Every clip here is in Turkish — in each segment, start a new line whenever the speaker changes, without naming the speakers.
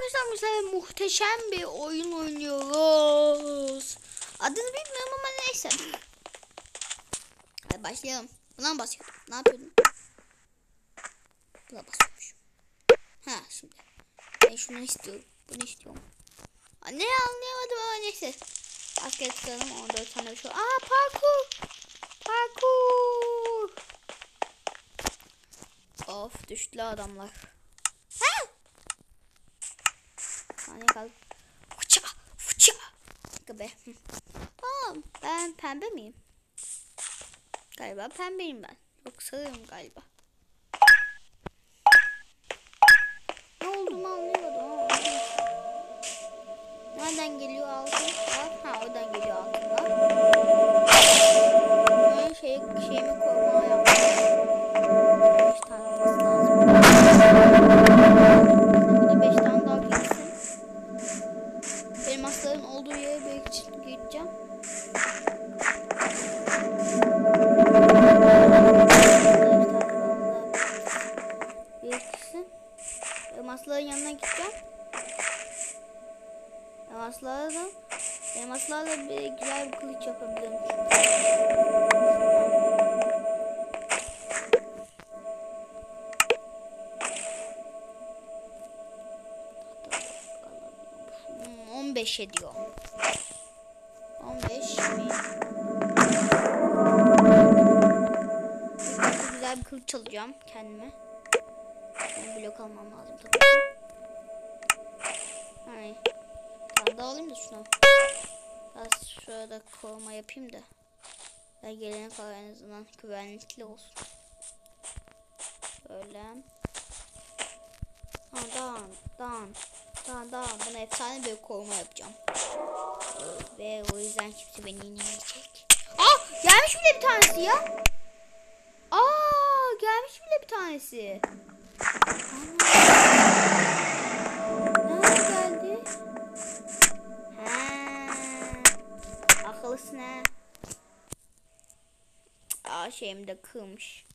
arkadaşlar mesela muhteşem bir oyun oynuyoruz. Adını bilmiyorum ama neyse. Hadi başlayalım. Buna basıyordum. Ne yapıyordum? Buna basıyormuşum. Ha şimdi. Ben şunu istiyorum. Bunu istiyorum. Ne anlayamadım ama neyse. Askeri tıkladım. 14 tane bir şey. Aa parkur. Parkur. Of düştü adamlar. Ha! Saniye kaldı. Fıça. Fıça. Gibi. Tamam. Ben pembe miyim? Galiba pembeyim ben. Yok sarıyım galiba. Ne olduğumu anlayamadım ama. Nereden geliyor altın? Ha oradan geliyor altınlar. Böyle şeyimi korumaya yaptım. 5 tane olması lazım. Burada 5 tane daha girsin. Benim asların olduğu yere bir gideceğim. Elmasların yanına gideceğim. Elmaslarla bir güzel bir kılıç yapabilirim. Hmm, 15 ediyor. 15 mi? Güzel bir kılıç alacağım kendime. Blok almam lazım tabii. Hayır. Tamam da alayım da şunu. Biraz şurada koruma yapayım da. Ben gelene kadar en azından güvenlikli olsun. Böyle. Tamam. Buna efsane bir koruma yapacağım. Ve o yüzden kimse beni inmeyecek. Aa! Gelmiş bile bir tanesi ya. Aa! Gelmiş bile bir tanesi. Nerede geldi? Akıllısın ha. Aa şeyimi de kırmış.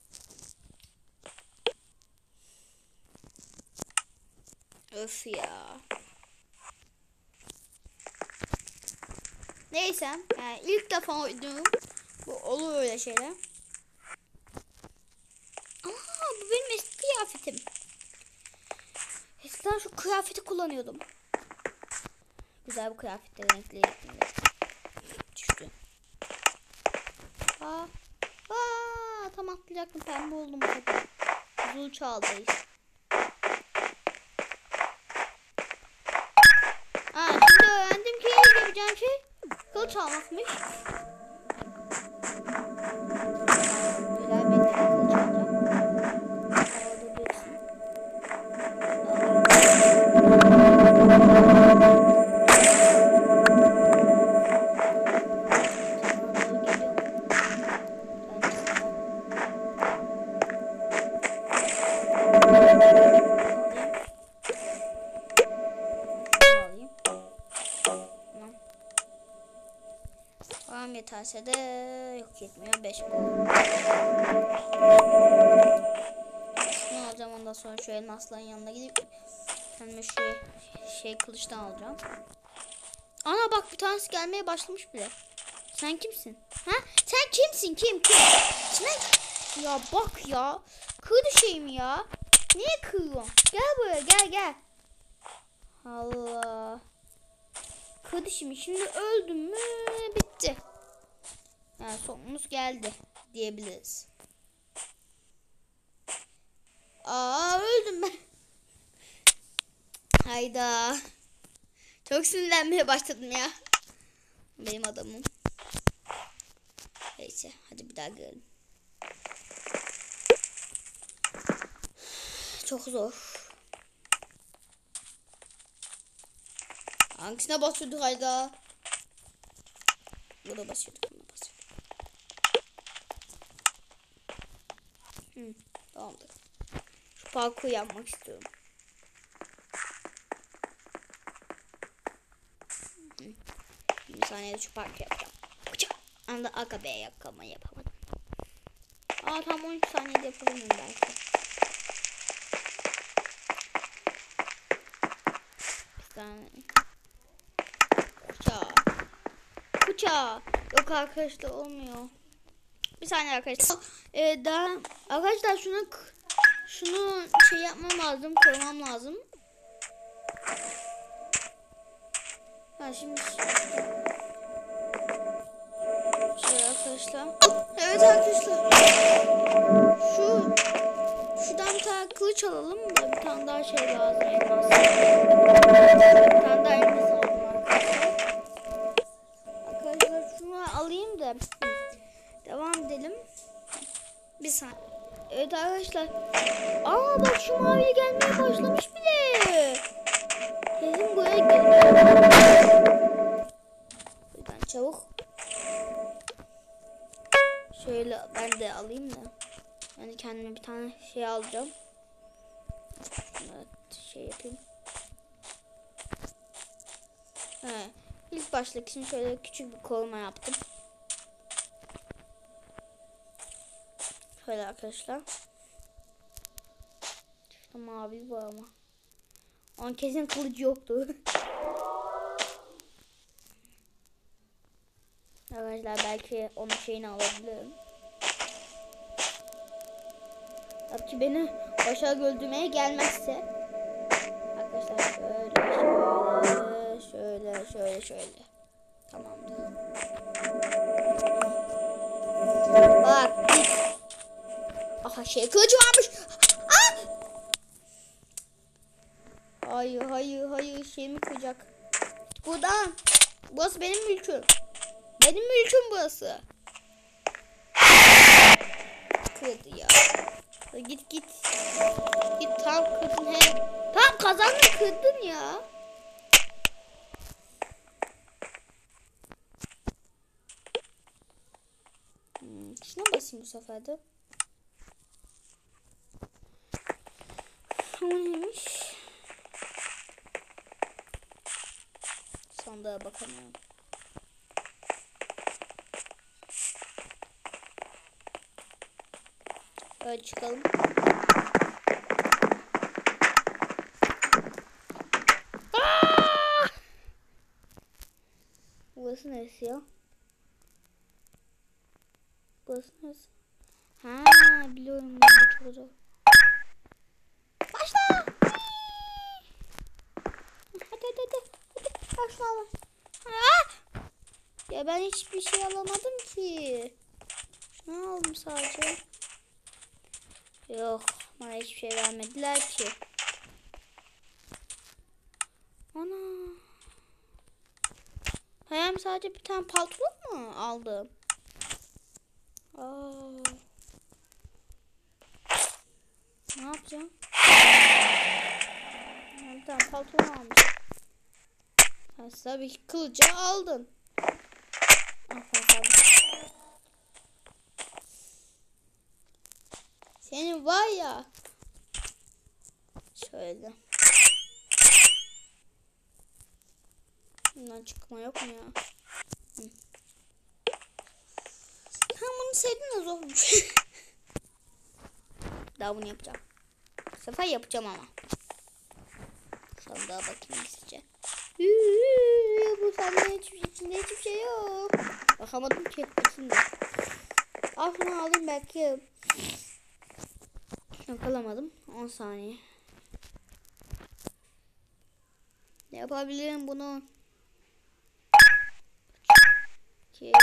Öf ya. Neyse. Yani ilk defa oynuyorum. Bu olur öyle şeyler. Aa bu benim eski kıyafetim. Eskiden şu kıyafeti kullanıyordum. Güzel bu kıyafetler renkli. Düştü. Tam atlayacaktım. Pembe oldum. Zul çağdayız. Şimdi öğrendim ki yapacağım şey kılıç almakmış. Güzel bir kılıç alacağım. Yeterse de yok yetmiyor 5 bu. Şunu alacağım ondan sonra şu elmasların yanına gidip kendime şu kılıçtan alacağım. Ana bak bir tanesi gelmeye başlamış bile. Sen kimsin? Ha? Sen kimsin? Kim? Sen... Ya bak ya. Kırdı şeyimi ya. Niye kırıyorsun? Gel buraya gel. Allah. Kırdı şimdi öldüm mü bitti. Yani sonumuz geldi diyebiliriz. Öldüm ben. Hayda. Çok sinirlenmeye başladım ya. Benim adamım. Neyse hadi bir daha görelim. Çok zor. Hangisine basıyorduk hayda? Buna basıyorduk. Tamamdır. Şu parkur yapmak istiyorum. Bir saniye şu parkur yapacağım. Anda AKB yapamadım. Tam 13 saniyede yapabilirim belki. Kuça. Yok arkadaşlar olmuyor. Bir saniye arkadaşlar. Daha arkadaşlar şunu şey yapmam lazım, koymam lazım. Ha şimdi şöyle arkadaşlar. Evet arkadaşlar. Şuradan bir tane kılıç alalım da bir tane daha şey lazım, elmas. Bir tane daha elmas alalım arkadaşlar. Arkadaşlar şunu alayım da devam edelim. Bir saniye. Evet arkadaşlar. Bak şu mavi gelmeye başlamış bile. Kesin buraya geliyor. Buradan çabuk. Şöyle ben de alayım da. Yani kendime bir tane şey alacağım. Evet, şey yapayım. İlk başlık için şöyle küçük bir koruma yaptım. Şöyle arkadaşlar. İşte mavi bu ama. Onun kesin kılıcı yoktu. Arkadaşlar belki onun şeyini alabilirim. Tabii ki beni başa öldürmeye gelmezse. Arkadaşlar şöyle. Tamamdır. Bak git. Aha şey kılıcı varmış. Hayır şeyimi kıracak. Buradan. Burası benim mülküm. Benim mülküm burası. Kırdı ya. Git. Git tam kırdın he. Tam kazandın kırdın ya. Şuna basayım bu sefer de. Neymiş? Sandığa bakamıyorum. Böyle çıkalım. Burası neresi ya? Burası neresi? Ha biliyorum ben de çok zor. Başla! Hadi. Başla. Ya ben hiçbir şey alamadım ki. Şunu aldım sadece. Yok bana hiçbir şey vermediler ki. Ana. Hem sadece bir tane pantolon mu aldım? Ne yapacağım? Bir tane pantolon almış. Tabii kılıcı aldın. Senin var ya. Şöyle. Bundan çıkma yok mu ya? Bunu sevdim de zormuş. Daha bunu yapacağım. Bu sefer yapacağım ama. Sandığa bakayım sizce. Bu sandığa içinde hiçbir şey yok. Bakamadım ki. Şimdi. Al şunu alayım belki. Yok alamadım. 10 saniye. Yapabilirim bunu. 2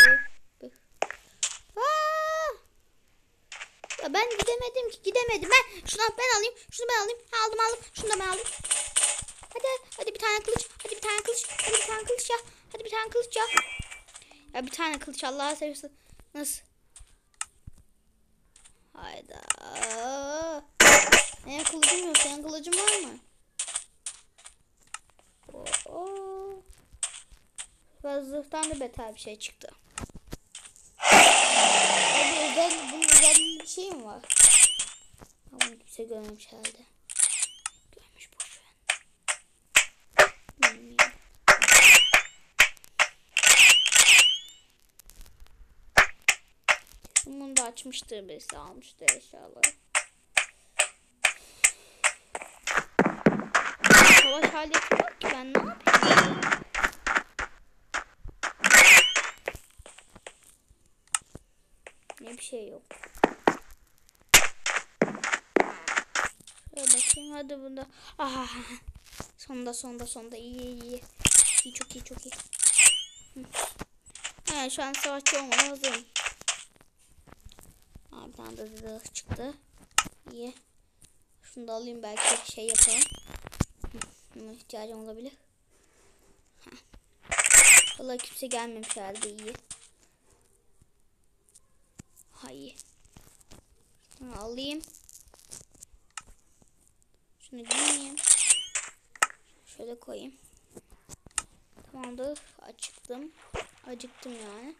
Ya ben gidemedim ki. Ben şunu ben alayım. Aldım. Şunu da ben aldım. Hadi bir tane kılıç. Hadi bir tane kılıç ya. Ya bir tane kılıç Allah'a seversen. Nasıl? Hayda. Benim kılıcım yok. Senin kılıcın var mı? Zırhtan da beter bir şey çıktı. Bunun üzerinde bir şey mi var? Ama kimse görmemiş herhalde. Görmüş boşver. Bunu da açmıştır birisi, almıştır eşyaları. savaş haleti yok ki, ben ne yapayım? Ne bir şey yok. Şöyle bakayım, hadi bunda. Aha. Sonunda iyi. İyi, çok iyi. Evet, şu an savaşçı olmaya hazırım. Bir tane de zırh çıktı. İyi. Şunu da alayım, belki şey yapalım. Buna ihtiyacım olabilir. Vallahi kimse gelmemiş herhalde, iyi. İyi. Alayım. Şunu giyeyim. Şöyle koyayım. Tamamdır. Acıktım yani.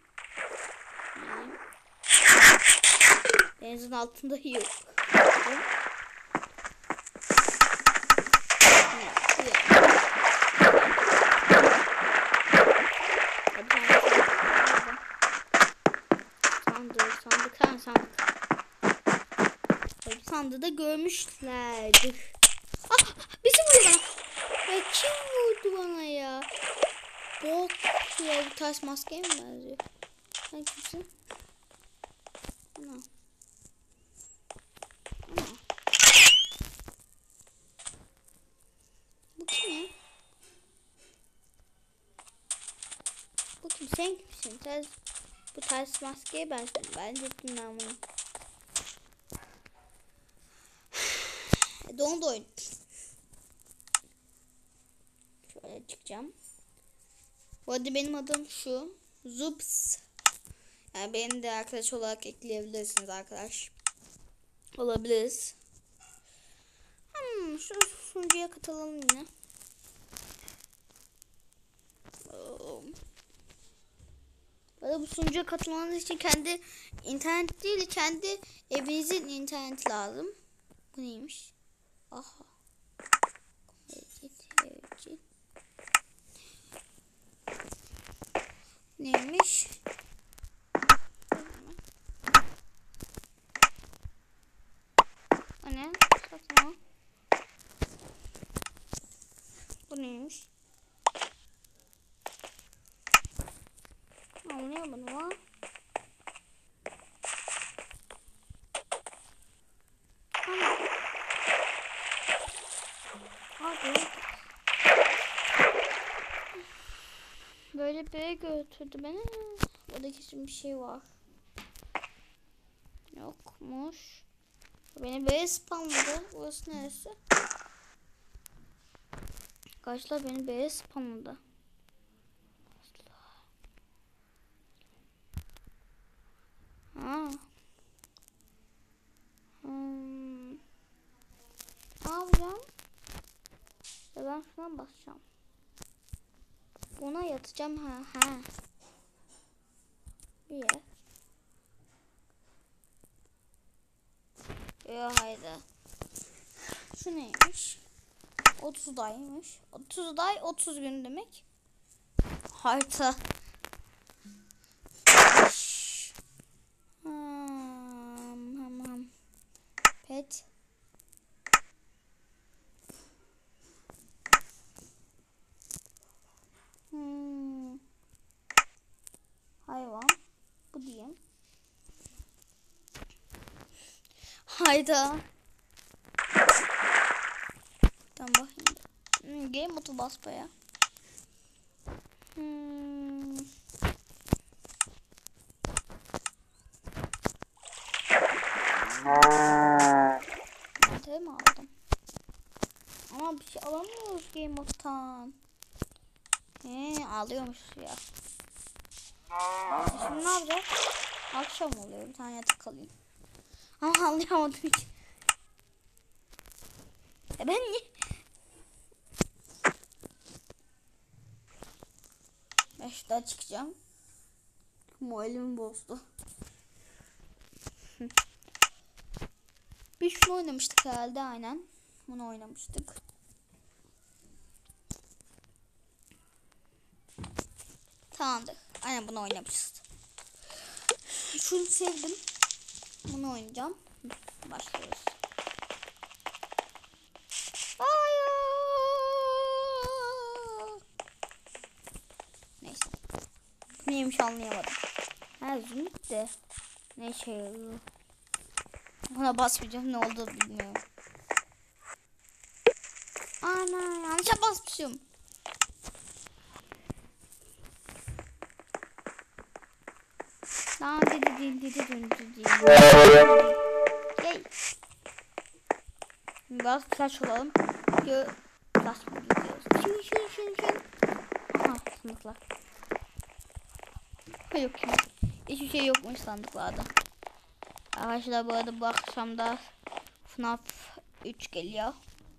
Denizin altında yok. Sandık. Sandığı da görmüşlerdir. Bizi vuruyor bana. Ya kim vurdu bana ya? Bok ya, bu ters maskeye mi benziyor? Sen kimsin? Ana. Bu kim ya? Bu kim? Sen kimsin? Bu ters maskeye benziyor. Bence bilmem bunu. Dondu oyun. Şöyle çıkacağım. Bu arada benim adım şu. Zups. Yani beni de arkadaş olarak ekleyebilirsiniz arkadaş. Olabiliriz. Şu sunucuya katılalım yine. Bu sunucuya katılmanız için kendi internet değil, kendi evinizin internet lazım. Bu neymiş? Aha. Neymiş? O ne? Satma. Bu neymiş? Anlayamadım ama. Abi. Böyle bir yere götürdü beni. Burada kesin bir şey var. Yokmuş. Beni böyle spamladı. Burası neresi? Arkadaşlar beni böyle spamladı. Ne yapacağım? Ben şuna basacağım. Buna yatacağım ha. Bir yer. Haydi. Şu neymiş? 30 daymış. 30 day 30 gün demek. Harita. Pet. Hayvan. Bu diyeyim. Hayda. Tamam bakayım. Game modu basbaya. Mantığı mı aldım? Ama bir şey alamıyoruz game moddan. Alıyormuş ya. Şimdi ne yapacağız? Akşam oluyor. Bir tane yatak alayım. Ama anlayamadım hiç. Ben niye? 5'te çıkacağım. Moralimi bozdu. Biz şunu oynamıştık herhalde, aynen. Bunu oynamıştık. Tamamdır. Aynen bunu oynamışız. Şunu sevdim. Bunu oynayacağım. Başlıyoruz. Hayır. neymiş anlayamadım. Ha zümrüt de. Ne şey. Ona basmayacağım, ne olduğunu bilmiyorum. Ana yanlışa basmışım. Lan dedi. Yay. Biraz flash olalım. Flash mı gidiyoruz? Şun. Aha sandıklar. Yok ki. Hiçbir şey yokmuş sandıklarda. Arkadaşlar bu arada bu akşam da FNAF 3 geliyor.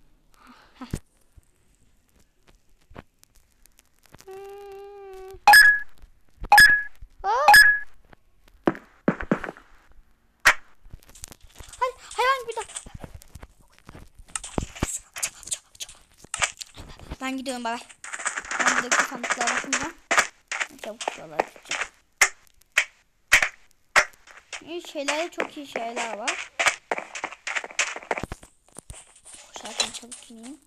Hayvan bir dakika. Ben gidiyorum baba. Ben buradaki sandıklara bakacağım. Çabuk şuralara gideceğim. İyi şeyler, çok iyi şeyler var. Koşarken çabuk ineyim.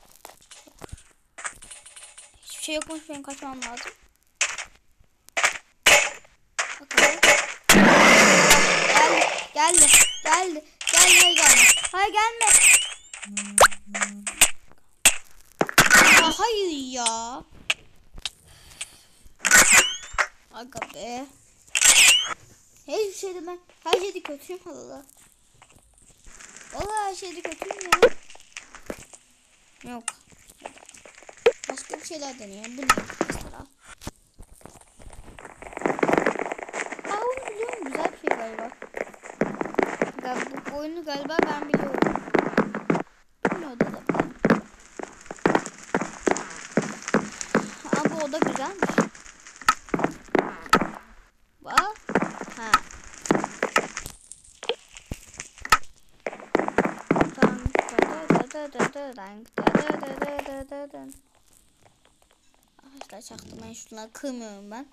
Hiçbir şey yokmuş, benim kaçmam lazım. Bakalım. Geldi. Hayır gelme. Hayır ya. Aga be. Hiçbir şeyde ben her şeyde kötüyüm valla. Vallahi her şeyde kötüyüm ya. Yok. Başka bir şeyler deneyeyim. Bu ne mesela? Onu biliyorum, güzel bir şey galiba. Bu oyunu galiba ben biliyorum. Bilmiyordu da. Ama bu oda güzelmiş. Bak. Ha. Arkadaşlar çaktırmayın, şunları kırmıyorum ben.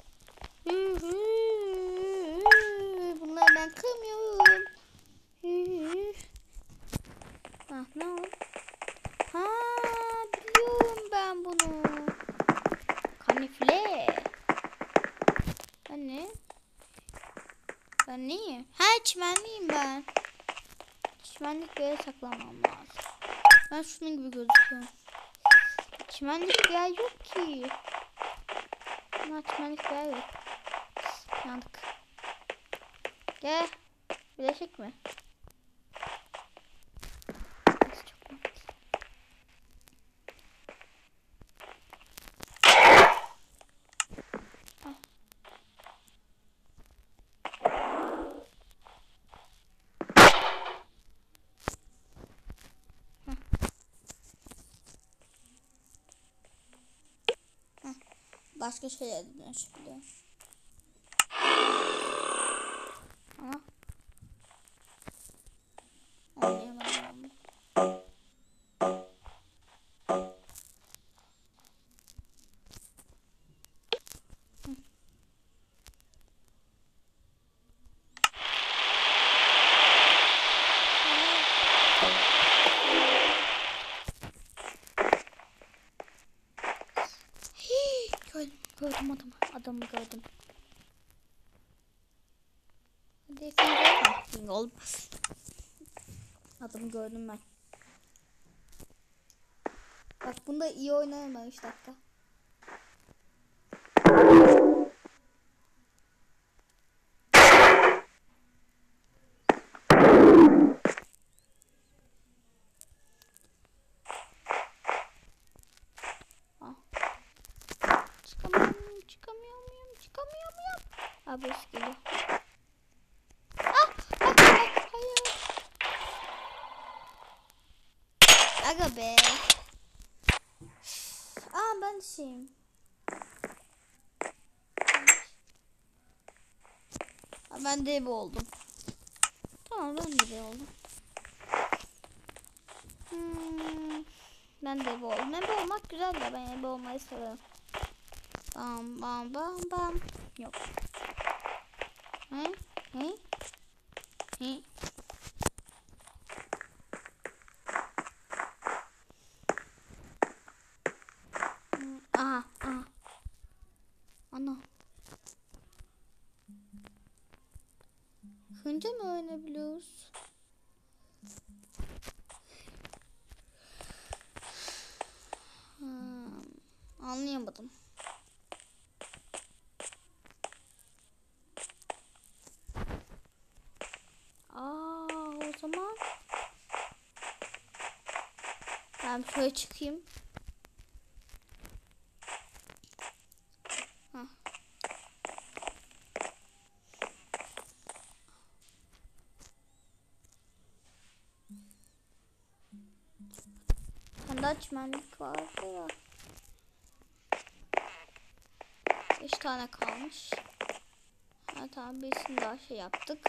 Bunları ben kırmıyorum. Ah ne oldu? Ha biliyorum ben bunu. Kamufle. Ben ne? Ben neyim? Ha çimenliyim ben. Çimenlik bir yere saklanmam lazım. Ben şunun gibi gözüküyorum. Çimenlik bir yer yok ki. Ama çimenlik bir yer yok. Yandık. Gel. Bileşik mi? Başka şeyler dönüşebiliyor. Ama anlayamadım. Gördüm adamı gördüm. Hadi finger oğlum. Adamı gördüm ben. Bak bunda iyi oynayayım ben 3 dakika. Çıkamıyorum. Abi geliyor. Hayır. Aga be. Ben şeyim. Ben de ebe oldum. Tamam ben de ebe oldum. Ben de ebe oldum. Ebe olmak güzel de ben ebe olmayı severim. Bam. Yok. He? Aha. Ana. Önce mi oynayabiliyoruz? Anlayamadım. O zaman ben şöyle çıkayım. Bende çimenlik vardı ya. 5 tane kalmış. Ha, tamam, birisini daha şey yaptık.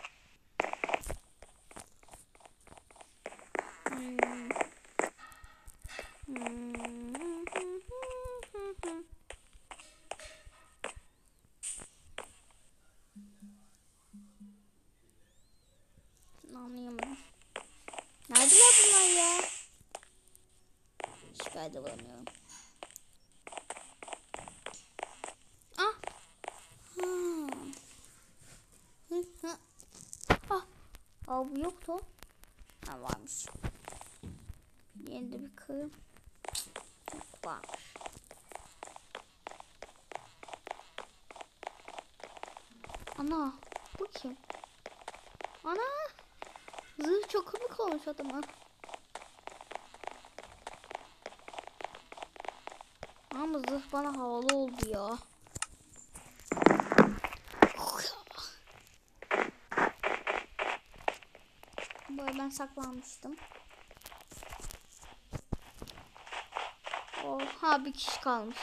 Anlayamadım. Neredeler bunlar ya? Hiçbir yerde bulamıyorum. Ah. Bu yoktu. Ha, varmış. Yeni de bir kırım. Varmış. Ana, bu kim? Ana, zırh çok komik olmuş adama. Ama zırh bana havalı oldu ya. Böyle ben saklanmıştım. Oha, bir kişi kalmış.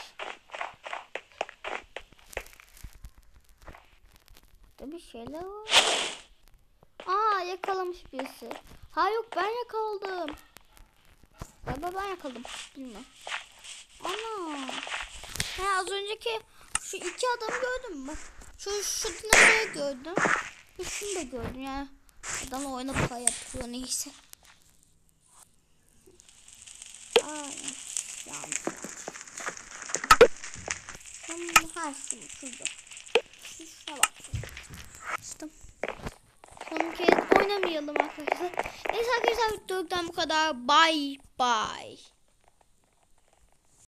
Burada bir şeyler var. Yakalamış birisi. Ha yok, ben yakaladım. Galiba ben yakaladım. Bilmem. Ana. Az önceki şu iki adamı gördün mü? Bak. Şu dinozoru gördüm. Şunu da gördüm yani. Adam oyuna para yapıyor neyse. Yanlış. Şurada. Şuna bak. İşte. Son kez oynamayalım arkadaşlar. Neyse arkadaşlar, videodan bu kadar. Bye bye.